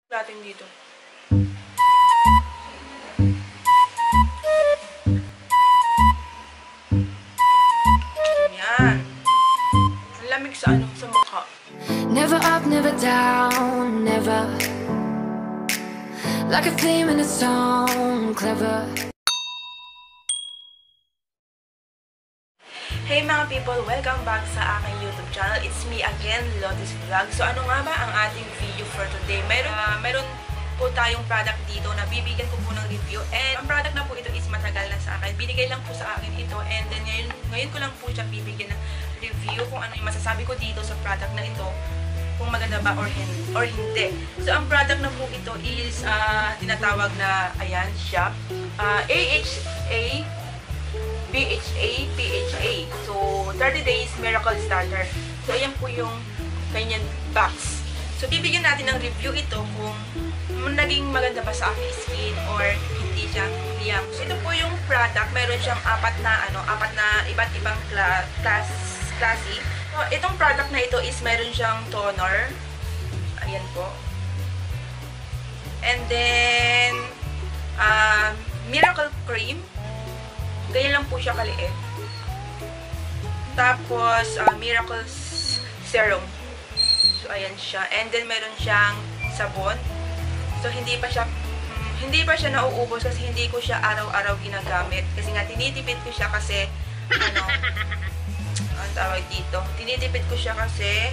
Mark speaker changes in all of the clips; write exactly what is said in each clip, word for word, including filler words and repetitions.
Speaker 1: natin dito. Yan. Ang lamig sa ano, sa mukha.
Speaker 2: Never up, never down, never. Like a theme in a song, clever.
Speaker 1: Hey mga people! Welcome back sa aking YouTube channel. It's me again, Lotus Vlog. So ano nga ba ang ating video for today? Meron, uh, meron po tayong product dito na bibigyan ko po ng review. And ang product na po ito is matagal na sa akin. Binigay lang po sa akin ito. And then ngayon, ngayon ko lang po siya bibigyan ng review kung ano yung masasabi ko dito sa product na ito. Kung maganda ba or, hin or hindi. So ang product na po ito is uh, tinatawag na, ayan, shop. Uh, A H A B H A, P H A. So, thirty days Miracle Starter. So, ayan po yung kanyang box. So, bibigyan natin ng review ito kung naging maganda ba sa aking skin or hindi siya. Liyak. So, ito po yung product. Meron siyang apat na, ano, apat na iba't ibang class, class, classy. So, itong product na ito is meron siyang toner. Ayan po. And then, uh, Miracle Cream. Ganyan lang po siya kaliit. Tapos, uh, Miracle Serum. So, ayan siya. And then, meron siyang sabon. So, hindi pa siya, um, hindi pa siya nauubos kasi hindi ko siya araw-araw ginagamit. Kasi nga, tinitipid ko siya kasi, ano, ang tawag dito. Tinitipid ko siya kasi,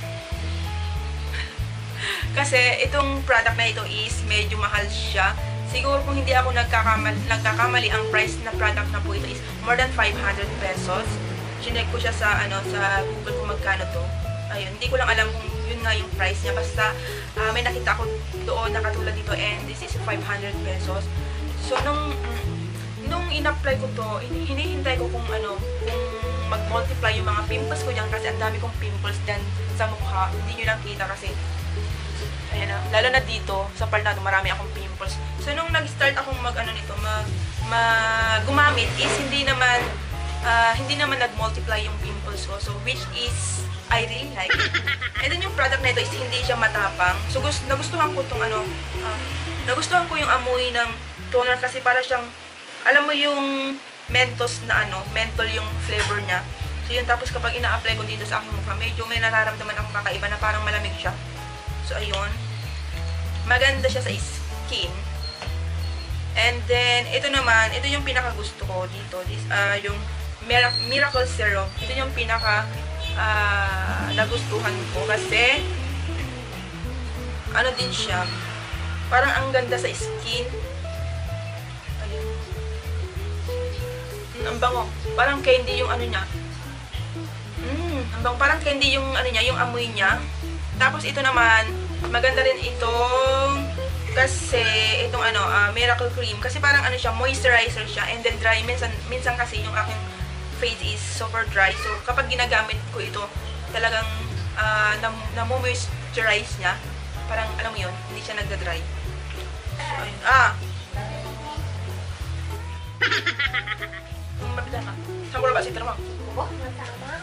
Speaker 1: kasi itong product na ito is medyo mahal siya. Siguro kung hindi ako nagkakamali, nagkakamali, ang price na product na po ito is more than five hundred pesos. Chinek ko siya sa, ano, sa Google kung magkano to. Ayun, hindi ko lang alam kung yun nga yung price niya. Basta uh, may nakita ko doon na katulad dito and this is five hundred pesos. So, nung, nung in-apply ko to, hinihintay ko kung ano, kung mag-multiply yung mga pimples ko dyan kasi ang dami kong pimples dyan sa mukha. Hindi nyo lang kita kasi ayan na, lalo na dito, sa part na ito, marami akong pimples. So, nung nag-start akong mag-ano nito, mag, mag gumamit, is hindi naman, uh, hindi naman nag-multiply yung pimples ko. So, which is, I really like it. And then, yung product na ito is hindi siya matapang. So, gust nagustuhan ko itong ano, uh, nagustuhan ko yung amoy ng toner kasi para siyang, alam mo yung Mentos na ano, menthol yung flavor niya. So, yun, tapos kapag ina-apply ko dito sa aking mukha, medyo may nararamdaman akong kakaiba na parang malamig siya. So, ayun. Maganda siya sa skin. And then, ito naman, ito yung pinaka-gusto ko dito. This, uh, yung Miracle Serum. Ito yung pinaka uh, nagustuhan ko. Kasi, ano din siya, parang ang ganda sa skin. Ayun. Ang bango. Parang candy yung ano niya. Mm, ang bango. Parang candy yung ano niya, yung amoy niya. Tapos ito naman, maganda rin itong, kasi itong ano, uh, Miracle Cream. Kasi parang ano siya, moisturizer siya. And then dry. Minsan, minsan kasi yung aking face is super dry. So kapag ginagamit ko ito, talagang uh, namu-moisturize niya. Parang, alam mo yun, hindi siya nagda-dry. So, ayun. Ah! Mabila ka. Saan ko na ba si Tara mo?
Speaker 3: Oo, matama.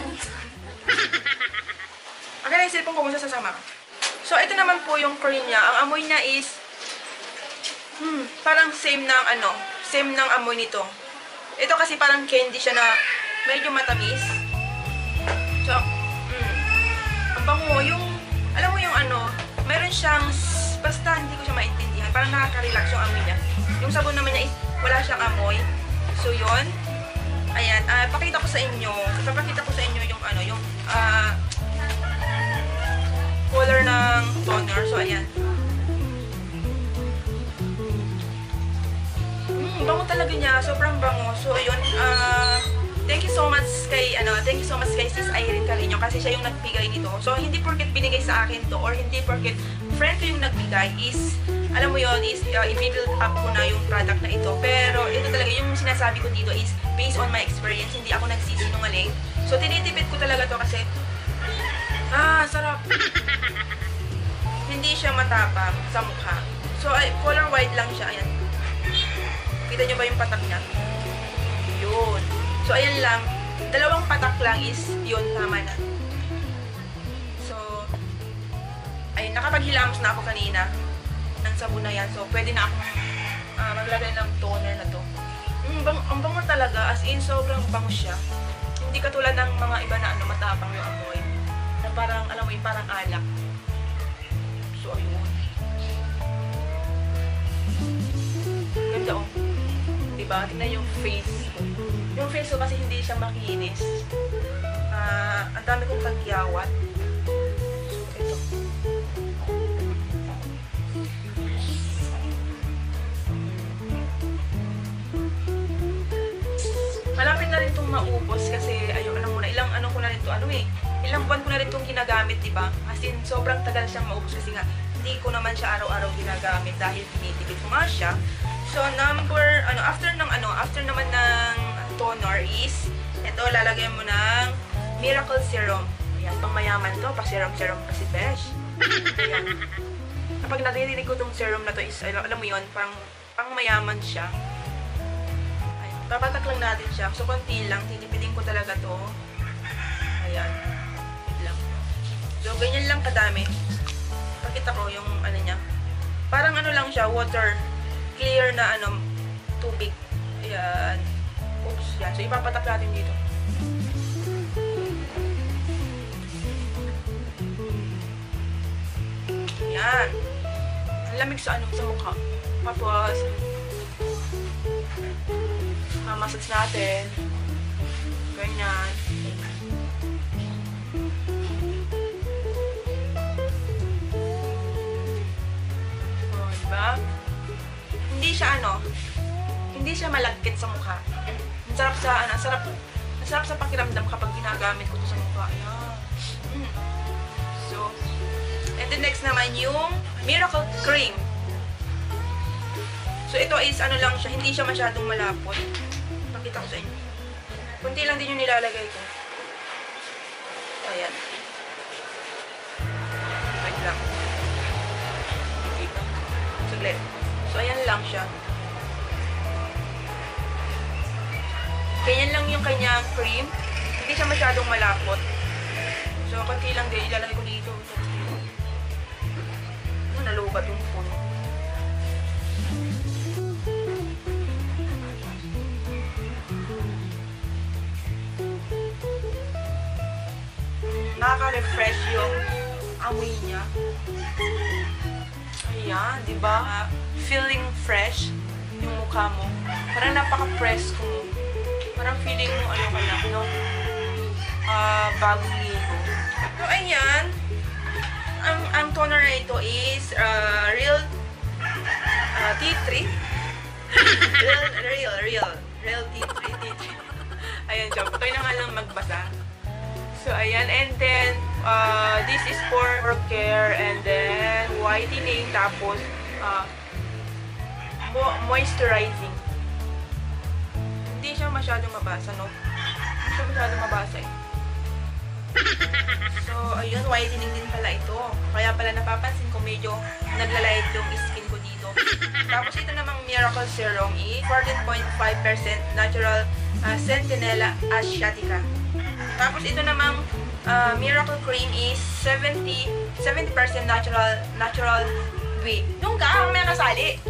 Speaker 1: Akin na yung cellphone ko kung sasama ka. So, ito naman po yung cream niya. Ang amoy niya is, hmm, parang same ng ano, same ng amoy nito. Ito kasi parang candy siya na medyo matamis. So, hmm, ang bango, yung, alam mo yung ano, meron siyang, basta hindi ko siya maintindihan. Parang nakaka-relax yung amoy niya. Yung sabon naman niya is, wala siyang amoy. So, yun. Ayan, uh, pakita ko sa inyo, papakita ko sa inyo yung ano, yung, ah, uh, color ng toner. So, ayan. Mm, bango talaga niya. Sobrang bango. So, ayun. Uh, thank you so much kay, ano, thank you so much kay Sis Irene Carino kasi siya yung nagbigay nito. So, hindi porket binigay sa akin to or hindi porket friend ko yung nagbigay is, alam mo yun, is uh, i-build up ko na yung product na ito. Pero, ito talaga, yung sinasabi ko dito is based on my experience. Hindi ako nagsisinungaling. So, tinitipid ko talaga to kasi ah, sarap. Hindi siya matapang sa mukha. So, ay, color white lang siya. Ayan. Kita nyo ba yung patak niya? Yun. So, ayan lang. Dalawang patak lang is yun. Tama na. So, ayun. nakapaghilamos na ako kanina ng sabon na yan. So, pwede na akong uh, maglagay ng toner na to. Mm, bang, ang bango talaga. As in, sobrang bango siya. Hindi katulad ng mga iba na ano, matapang yung amoy. Na parang, alam mo yun, parang alak. So, ayun. Ganda oh. Diba? Tingnan yung face ko. Yung face ko kasi hindi siya makinis. Uh, ang dami kong kagyawat. So, ito. Malapit na rin itong maubos kasi ayun, ano muna, ilang ano ko na rin to, ano eh, ilang buwan ko na rin itong ginagamit, diba? As in, sobrang tagal siyang maubos kasi nga, hindi ko naman siya araw-araw ginagamit dahil tinitipid ko nga siya. So, number, ano, after ng, ano, after naman ng toner is, ito, lalagyan mo ng Miracle Serum. Ayan, pang mayaman to, pa serum-serum kasi besh. Ayan. Kapag naririnig ko itong serum na to is, alam mo yun, pang, pang mayaman siya. Papatak lang natin siya. So, konti lang. Tinipidin ko talaga to. Ayan. Wait lang. So, ganyan lang kadami. Pakita ko yung ano niya. Parang ano lang siya, water. Clear na ano, tubig. Ayan. Oops. Yan. So, ipapatak natin dito. Ayan. Ang lamig sa ano, sa mukha. Tapos, massage natin. Ganyan. O, diba? Hindi siya ano, hindi siya malagkit sa mukha. Ang sarap sa, ano, sarap, sarap sa pakiramdam kapag ginagamit ko ito sa mukha. Ayan. Mm. So, and then next naman yung Miracle Cream. So, ito is ano lang siya, hindi siya masyadong malapot. Pakita ko sa inyo. Kunti lang din yung nilalagay ko. Ayan. Wait lang. Dito. Saglit. So, ayan lang siya. Ganyan lang yung kanyang cream. Hindi siya masyadong malapot. So, kunti lang din. Ilalagay ko dito. Oh, nalubat yung puno. Nakaka-refresh yung amoy niya. Ayan, di ba? Feeling fresh yung mukha mo. Parang napaka-presko mo. Parang feeling mo, ano ka lang, no? Uh, bagong ligo. So, ayan. Ang, ang toner na ito is uh, Real uh, tea tree. real, real, real. Real tea tree, tea tree. Ayan, joke. Kayo na nga lang magbasa. So, ayan. And then, uh, this is for care and then whitening. Tapos, uh, mo moisturizing. Hindi siya masyadong mabasa, no? Hindi siya masyadong mabasa, eh. So, ayun. Whitening din pala ito. Kaya pala napapansin ko medyo naglalait yung skin ko dito. Tapos, ito namang Miracle Serum is fourteen point five percent natural uh, Centinella asiatica. Tapos ito namang uh, Miracle Cream is seventy percent natural natural wheat. Doon ka, may kasali.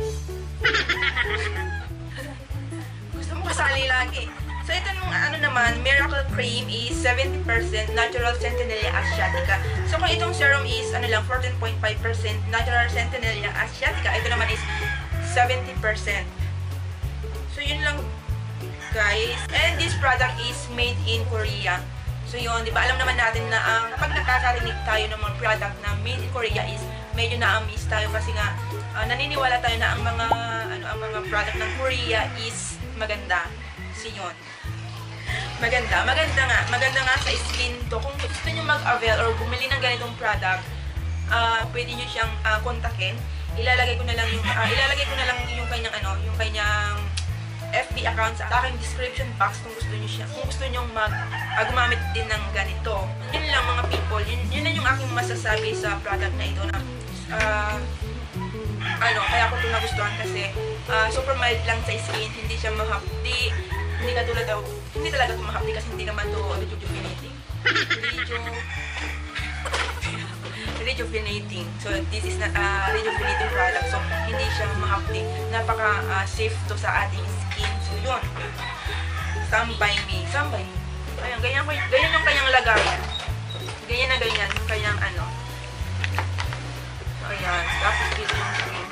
Speaker 1: Gusto mo kasali lagi. So ito nung ano naman, Miracle Cream is seventy percent natural Centinella asiatica. So kung itong serum is ano lang fourteen point five percent natural Centinella asiatica, ito naman is seventy percent. So yun lang guys. And this product is made in Korea. So yun, di ba alam naman natin na ang uh, kapag nakakarinig tayo ng mga product na made in Korea is medyo na-amaze tayo kasi nga uh, naniniwala tayo na ang mga ano ang mga product ng Korea is maganda. So yun. Maganda, maganda nga. Maganda nga sa skin to. Kung gusto niyo mag-avail or bumili ng ganitong product, uh, pwede niyo siyang uh, kontakin. Ilalagay ko na lang yung uh, ilalagay ko na lang yung kanyang ano, yung kanyang F B account sa aking description box kung gusto niyo siya. Kung gusto niyo mag uh, gumamit din ng ganito. Yun lang mga people. Yun, yun lang yung aking masasabi sa product na ito na uh, ano, kaya ko ito nagustuhan kasi uh, super mild lang sa skin, hindi siya mahapdi. Hindi katulad daw, hindi talaga ito mahapdi kasi hindi naman ito rejuvenating. Reju Hindi rejuvenating. So, this is not a rejuvenating product. So, hindi siya mahapdi. Napaka-safe to sa ating skin. So, yun. Some by me. Some by me. Ayun, ganyan, ganyan yung kanyang lagayan. Ganyan na ganyan yung kanyang ano. So, ayan. Tapos dito yung cream.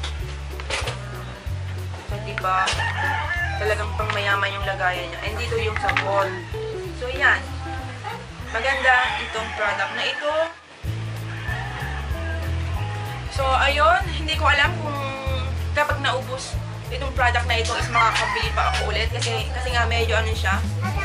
Speaker 1: So, diba? Talagang pang mayaman yung lagayan niya. And dito yung sa ball. So, yan. Maganda itong product na ito. So, ayun. Hindi ko alam kung kapag naubos itong product na ito is makakabili pa ako ulit. Kasi, kasi nga medyo ano siya.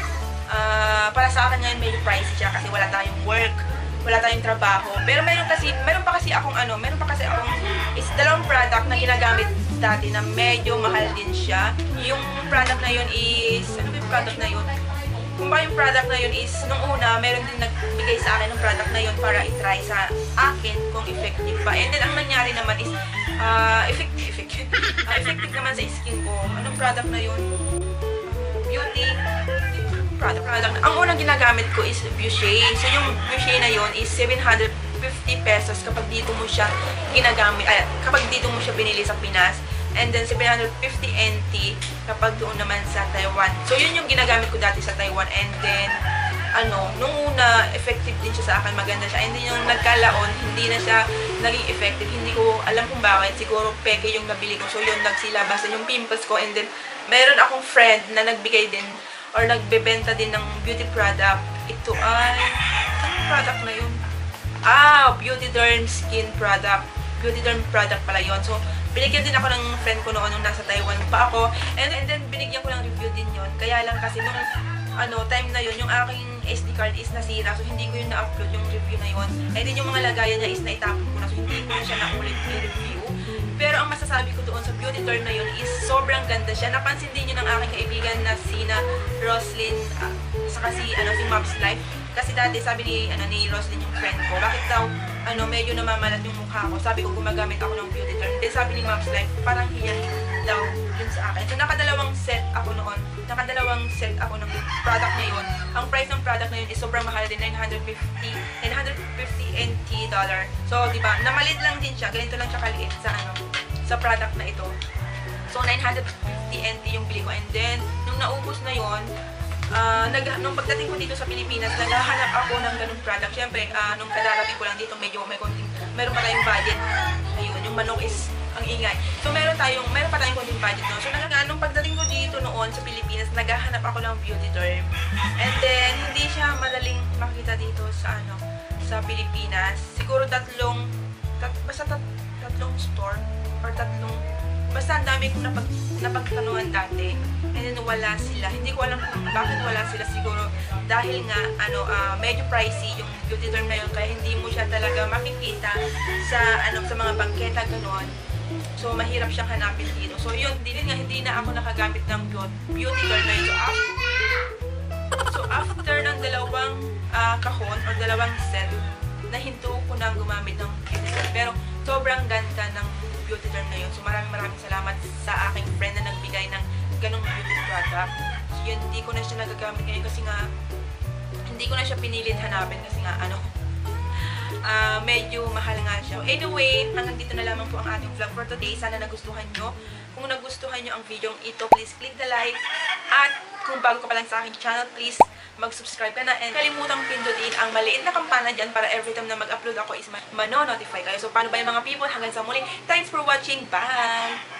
Speaker 1: Uh, para sa akin ngayon medyo pricey siya kasi wala tayong work, wala tayong trabaho. Pero meron kasi, meron pa kasi akong ano, meron pa kasi akong is dalawang product na ginagamit dati na medyo mahal din siya. Yung product na yun is, ano ba yung product na yun? Kung ba yung product na yun is, nung una, meron din nagbigay sa akin ng product na yun para i-try sa akin kung effective pa. And then, ang nangyari naman is, uh, effective, effective, uh, effective naman sa skin ko. Anong product na yun? Beauty product. product. Ang unang ginagamit ko is Boucher. So, yung Boucher na yun is seven hundred fifty pesos kapag dito mo siya ginagamit, ay, kapag dito mo siya binili sa Pinas. And then, seven hundred fifty N T kapag doon naman sa Taiwan. So, yun yung ginagamit ko dati sa Taiwan. And then, ano, nung una, effective din siya sa akin. Maganda siya. And then, yung nagkalaon, hindi na siya naging effective. Hindi ko alam kung bakit. Siguro, peke yung nabili ko. So, yun, nagsilabasan yung pimples ko. And then, meron akong friend na nagbigay din or nagbebenta din ng beauty product. Ito ay, anong product na yun? Ah, Beauty Derm Skin Product. Beauty Derm Product pala yun. So, binigyan din ako ng friend ko noon nung nasa Taiwan pa ako. And, and then, binigyan ko ng review din yun. Kaya lang kasi nung ano, time na yun, yung aking S D card is nasira. So, hindi ko yun na-upload yung review na yun. And then, yung mga lagayan niya is naitapon ko na. So, hindi ko na siya na-ulit i-review. Pero ang masasabi ko doon sa beauty term na yun is sobrang ganda siya. Napansin din yun ng aking kaibigan na sina Roslyn, uh, saka si, ano, si Mobs Life. Kasi dati sabi ni, ano, ni Roslyn yung friend ko, bakit daw ano, medyo namamalat yung mukha ko. Sabi ko, gumagamit ako ng beauty term. Then sabi ni Mobs Life, parang hiyan daw yun sa akin. So nakadalawang set ako noon. Nakadalawang set ako ng product na yun. Ang price ng product na yun is sobrang mahal din, nine hundred fifty N T dollar. So, di ba, namalit lang din siya. Ganito lang siya kaliit sa ano, sa product na ito. So, nine hundred fifty N T yung bili ko. And then, nung naubos na yun, uh, nag, nung pagdating ko dito sa Pilipinas, naghahanap ako ng ganung product. Siyempre, uh, nung kadarating ko lang dito, medyo may konting, meron pa tayong budget. Ayun, yung manok is ang ingay. So, meron tayong, meron pa tayong konting budget no. So, nang, nung pagdating ko dito noon sa Pilipinas, naghahanap ako ng beauty term. And then, hindi siya madaling makita dito sa ano, sa Pilipinas. Siguro tatlong, tat, basta tat, tatlong store, or tatlong, basta ang dami kong napag, napagtanungan dati. And then, wala sila. Hindi ko alam kung bakit wala sila. Siguro, dahil nga, ano, uh, medyo pricey yung beauty term na yun. Kaya hindi mo siya talaga makikita sa, ano, sa mga bangketa, gano'n. So, mahirap siyang hanapin dito. So, yun, hindi nga, hindi na ako nakagamit ng beauty term na yun. So, after, so, after ng dalawang uh, kahon, or dalawang set, nahinto ko na gumamit ng beauty term. Pero, sobrang ganda ng beauty term na yun. So, maraming maraming salamat sa aking friend na nagbigay ng ganong beauty product. So, yun, hindi ko na siya nagagamit ngayon kasi nga, hindi ko na siya pinilit hanapin kasi nga, ano, uh, medyo mahal nga siya. Anyway, hanggang dito na lamang po ang ating vlog for today. Sana nagustuhan nyo. Kung nagustuhan nyo ang video ito, please click the like. At kung bago ka pa lang sa aking channel, please mag-subscribe ka na. And kalimutang pindutin ang maliit na kampana dyan para every time na mag-upload ako is mano-notify kayo. So, paano ba yung mga people? Hanggang sa muli. Thanks for watching. Bye!